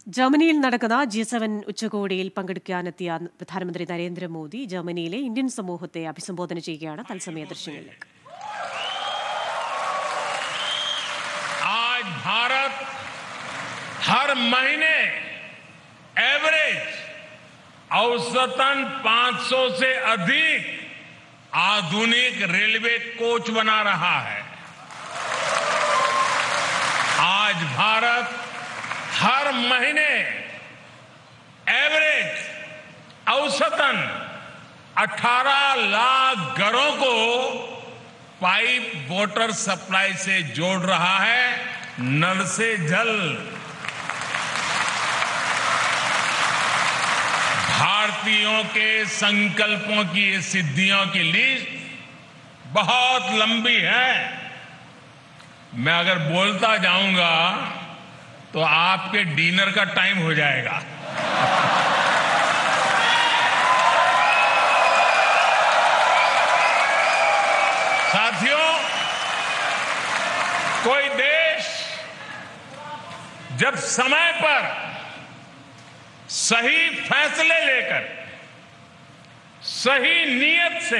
ജർമ്മനിയിൽ നടക്കുന്ന G7 ഉച്ചകോടിയിൽ പങ്കെടുക്കാനെത്തിയ പ്രധാനമന്ത്രി നരേന്ദ്രമോദി ജർമ്മനിയിലെ ഇന്ത്യൻ സമൂഹത്തെ അഭിസംബോധന ചെയ്യുകയാണ്. തത്സമയ ദൃശ്യങ്ങളിലേക്ക്. आज भारत हर महीने एवरेज औसतन 500 से अधिक आधुनिक रेलवे कोच बना रहा है. आज भारत हर महीने एवरेज औसतन 18 लाख घरों को पाइप वाटर सप्लाई से जोड़ रहा है, नल से जल. भारतीयों के संकल्पों की ये सिद्धियों की लिस्ट बहुत लंबी है. मैं अगर बोलता जाऊंगा तो आपके डिनर का टाइम हो जाएगा. साथियों, कोई देश जब समय पर सही फैसले लेकर सही नीयत से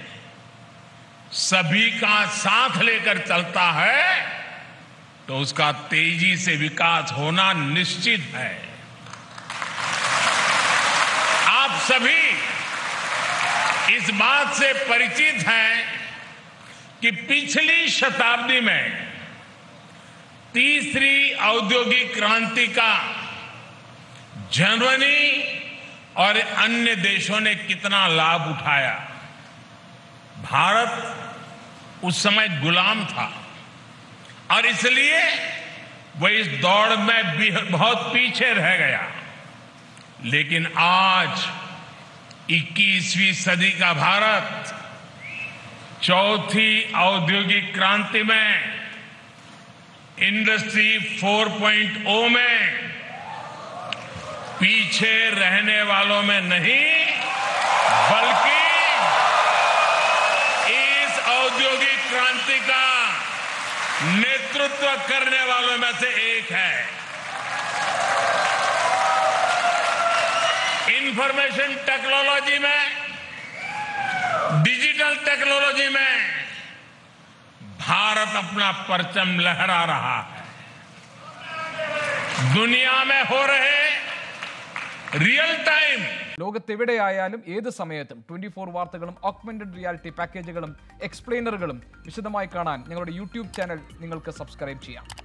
सभी का साथ लेकर चलता है तो उसका तेजी से विकास होना निश्चित है. आप सभी इस बात से परिचित हैं कि पिछली शताब्दी में तीसरी औद्योगिक क्रांति का जर्मनी और अन्य देशों ने कितना लाभ उठाया. भारत उस समय गुलाम था और इसलिए वह इस दौड़ में बहुत पीछे रह गया. लेकिन आज 21वीं सदी का भारत चौथी औद्योगिक क्रांति में इंडस्ट्री 4.0 में पीछे रहने वालों में नहीं बल्कि इस औद्योगिक क्रांति का नेतृत्व करने वालों में से एक है. इंफॉर्मेशन टेक्नोलॉजी में, डिजिटल टेक्नोलॉजी में भारत अपना परचम लहरा रहा है. दुनिया में हो रहे റിയൽ ടൈം ലോകത്തെവിടെയായാലും ഏത് സമയത്തും 24 വാർത്തകളും ഓഗ്മെന്റഡ് റിയാലിറ്റി പാക്കേജുകളും എക്സ്പ്ലെയിനറുകളും വിശദമായി കാണാൻ ഞങ്ങളുടെ യൂട്യൂബ് ചാനൽ നിങ്ങൾക്ക് സബ്സ്ക്രൈബ് ചെയ്യാം.